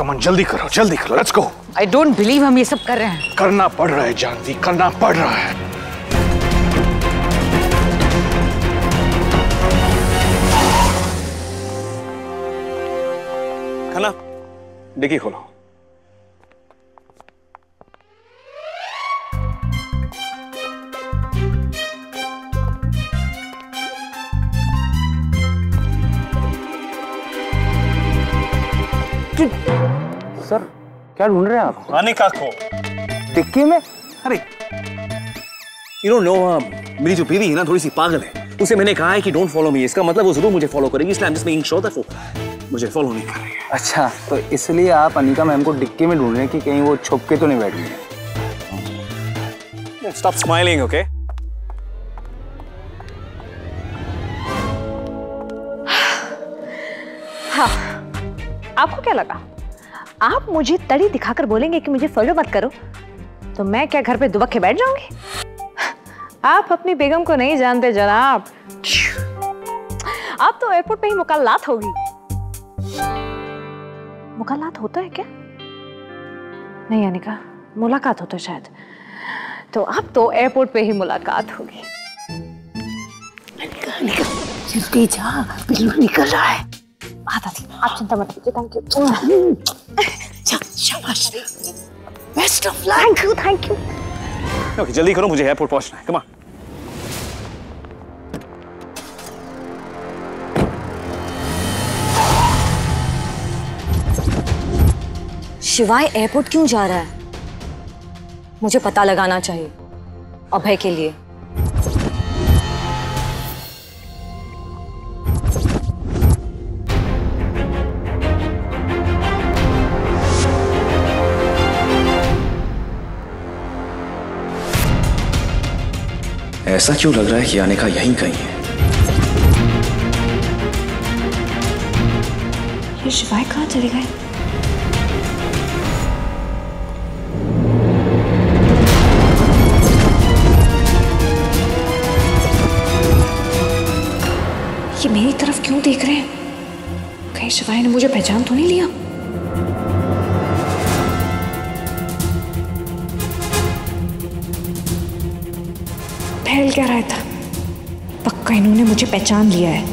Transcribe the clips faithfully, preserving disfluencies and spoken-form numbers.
Come on, जल्दी करो, जल्दी करो, let's go. I don't believe हम ये सब कर रहे हैं। करना पड़ रहा है जानवी, करना पड़ रहा है। खाना, डिक्की खोलो। सर क्या ढूंढ रहे हैं आप? अनिका को डिक्की में? अरे यू डोंट नो, मेरी जो बीवी है ना थोड़ी सी पागल है। उसे मैंने कहा है कि डोंट फॉलो मी, इसका मतलब वो जरूर मुझे फॉलो करेगी, इसलिए I am just making sure that वो मुझे फॉलो नहीं कर रही है। अच्छा, तो इसलिए आप अनिका मैम को डिक्की में ढूंढ रहे हैं कि कहीं वो छुप के तो नहीं बैठ गई है। Stop smiling, okay? हाँ, आपको क्या लगा आप मुझे तड़ी दिखाकर बोलेंगे कि मुझे फॉलो मत करो तो मैं क्या घर पे दुबके बैठ जाऊंगी? आप अपनी बेगम को नहीं जानते जनाब। आप तो एयरपोर्ट पे ही मुकालात होगी। मुकालात होता है क्या? नहीं अनिका, मुलाकात होता है शायद। तो अब तो एयरपोर्ट पे ही मुलाकात होगी। अनिका, अनिका, जल्दी जा, बिल्लू निकल रहा है। आता थी, आप चिंता मत कीजिए। Thank you. शाबाश, best of luck. Thank you, thank you. Okay, जल्दी करो, मुझे एयरपोर्ट पहुंचना है। Come on. शिवाय एयरपोर्ट क्यों जा रहा है? मुझे पता लगाना चाहिए अभय के लिए। ऐसा क्यों लग रहा है कि अनिका यहीं कहीं है? ये शिवाय कहाँ चले गए? ये मेरी तरफ क्यों देख रहे हैं? कहीं शिवाय ने मुझे पहचान तो नहीं लिया? फैल क्या रहा था? पक्का इन्होंने मुझे पहचान लिया है।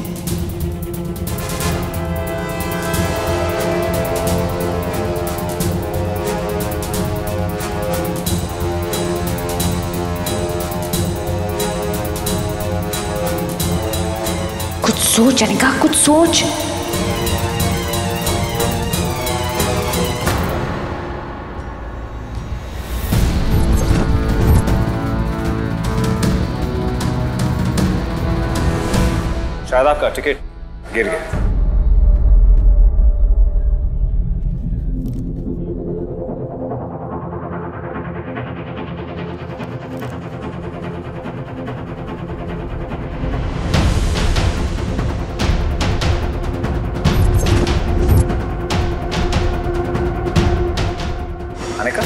कुछ सोच अनिका, कुछ सोच। शायद आपका टिकट गिर गया। अनिका,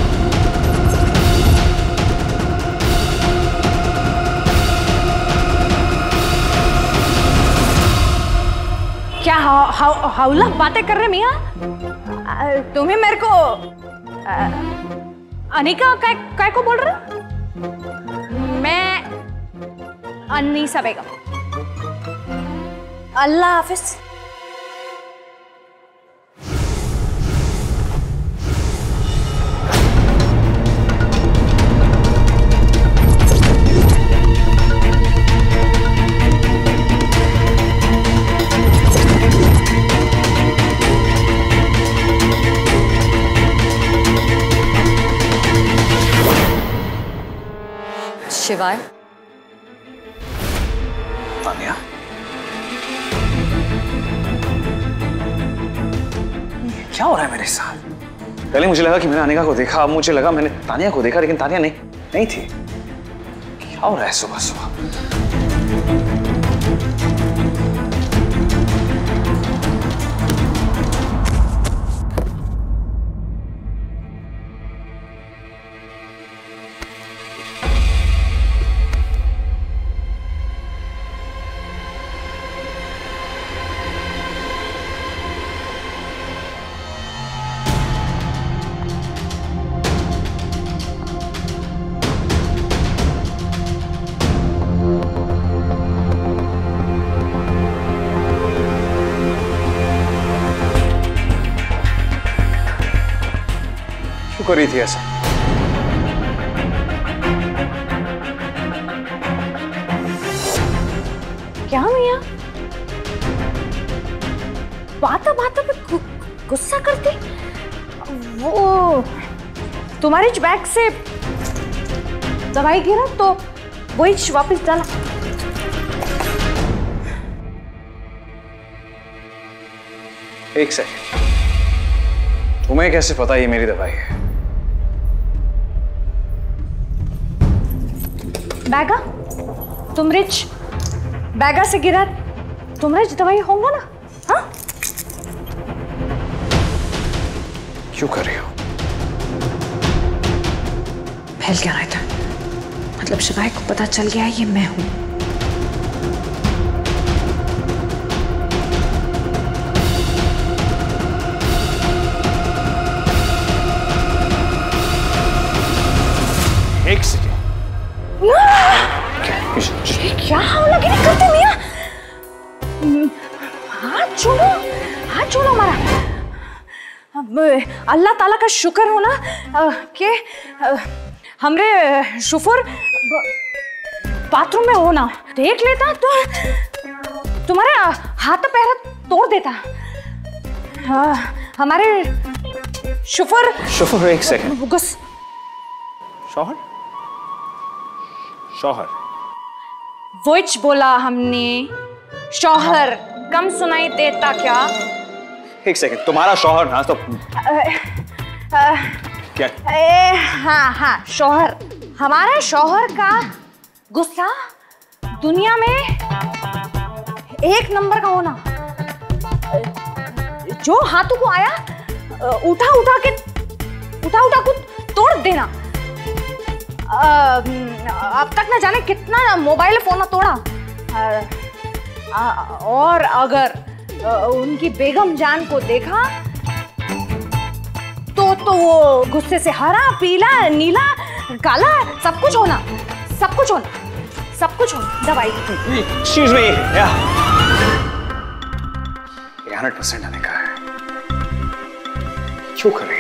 क्या हाउ हाउ हाउला बातें कर रहे मियाँ? तुम्हें मेरे को आ, अनिका काय काय को बोल रहे हो? मैं अनीसा बेगम। अल्लाह हाफिज। शिवाय, तानिया, क्या हो रहा है मेरे साथ? पहले मुझे लगा कि मैंने अनिका को देखा, अब मुझे लगा मैंने तानिया को देखा, लेकिन तानिया नहीं नहीं थी। क्या हो रहा है सुबह सुबह? कर रही थी ऐसा? क्या मियाँ? बाता बाता पे गु, गुस्सा करती? वो तुम्हारे बैग से दवाई गिरा तो वही वापस डाला। एक सेकंड, तुम्हें कैसे पता ये मेरी दवाई है? बैगा, तुम रिच बैगा से गिरा, तुम रिच दवाई होगा ना? हाँ? क्यों कर रही हो? फैल क्या रहा था? मतलब शिवाय को पता चल गया ये मैं हूं। एक सेकेंड, क्या हौलागिरी करते मियां? हाथ छोड़ो, हाथ छोड़ो हमारा। अब अल्लाह ताला का शुक्र हो ना कि हमरे शुफर बाथरूम में हो ना, देख लेता तो तुम्हारे हाथ पैर तोड़ देता। हाँ, हमारे शुफर शुफर एक सेकेंड, गुस शौहर शौहर वोच बोला हमने, शौहर कम सुनाई देता क्या? एक सेकेंड, तुम्हारा शौहर ना तो आ, आ, क्या? ए, हाँ हाँ शौहर, हमारा शौहर का गुस्सा दुनिया में एक नंबर का होना। जो हाथों को आया उठा उठा के उठा उठा को तोड़ देना। अब तक ना जाने कितना मोबाइल फोन तोड़ा। और अगर उनकी बेगम जान को देखा तो तो वो गुस्से से हरा, पीला, नीला, काला सब कुछ होना, सब कुछ होना, सब कुछ होना। दवाई Excuse me, yeah. ये हंड्रेड परसेंट आने का है। क्यों कर रही